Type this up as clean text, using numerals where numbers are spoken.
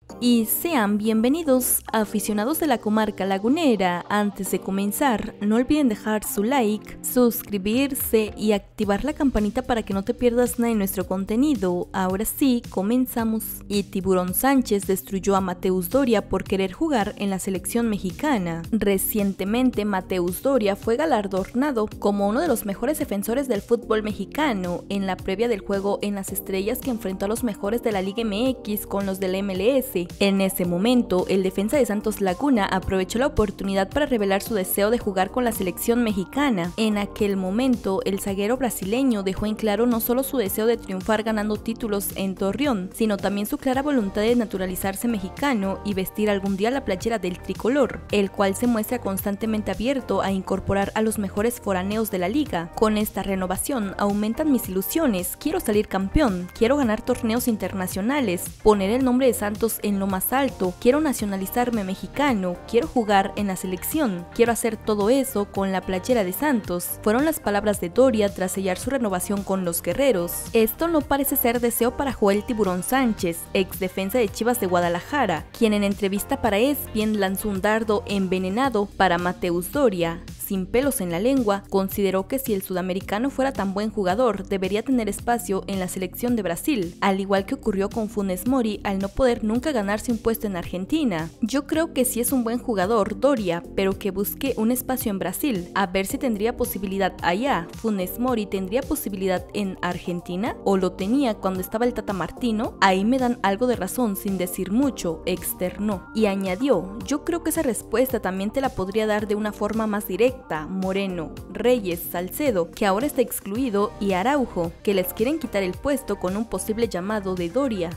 Y sean bienvenidos, aficionados de la comarca lagunera. Antes de comenzar, no olviden dejar su like, suscribirse y activar la campanita para que no te pierdas nada de nuestro contenido. Ahora sí, comenzamos. Y Tiburón Sánchez destruyó a Mateus Doria por querer jugar en la selección mexicana. Recientemente, Mateus Doria fue galardonado como uno de los mejores defensores del fútbol mexicano en la previa del juego en las estrellas que enfrentó a los mejores de la Liga MX con los del MLS. En ese momento, el defensa de Santos Laguna aprovechó la oportunidad para revelar su deseo de jugar con la selección mexicana. En aquel momento, el zaguero brasileño dejó en claro no solo su deseo de triunfar ganando títulos en Torreón, sino también su clara voluntad de naturalizarse mexicano y vestir algún día la playera del tricolor, el cual se muestra constantemente abierto a incorporar a los mejores foráneos de la liga. Con esta renovación aumentan mis ilusiones, quiero salir campeón, quiero ganar torneos internacionales, poner el nombre de Santos en lo más alto, quiero nacionalizarme mexicano, quiero jugar en la selección, quiero hacer todo eso con la playera de Santos. Fueron las palabras de Doria tras sellar su renovación con los guerreros. Esto no parece ser deseo para Joel Tiburón Sánchez, ex defensa de Chivas de Guadalajara, quien en entrevista para ESPN lanzó un dardo envenenado para Mateus Doria. Sin pelos en la lengua, consideró que si el sudamericano fuera tan buen jugador, debería tener espacio en la selección de Brasil, al igual que ocurrió con Funes Mori al no poder nunca ganarse un puesto en Argentina. Yo creo que sí es un buen jugador, Doria, pero que busque un espacio en Brasil, a ver si tendría posibilidad allá. ¿Funes Mori tendría posibilidad en Argentina? ¿O lo tenía cuando estaba el Tata Martino? Ahí me dan algo de razón sin decir mucho, externó. Y añadió, yo creo que esa respuesta también te la podría dar de una forma más directa Moreno, Reyes, Salcedo, que ahora está excluido, y Araujo, que les quieren quitar el puesto con un posible llamado de Doria.